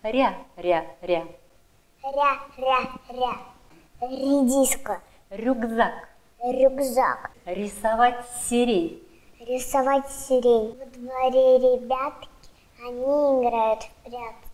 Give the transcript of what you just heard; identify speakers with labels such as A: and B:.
A: Ря-ря-ря.
B: Ря-ря-ря. Редиска.
A: Рюкзак.
B: Рюкзак.
A: Рисовать сирень.
B: Рисовать сирень. Во дворе ребятки, они играют в прятки.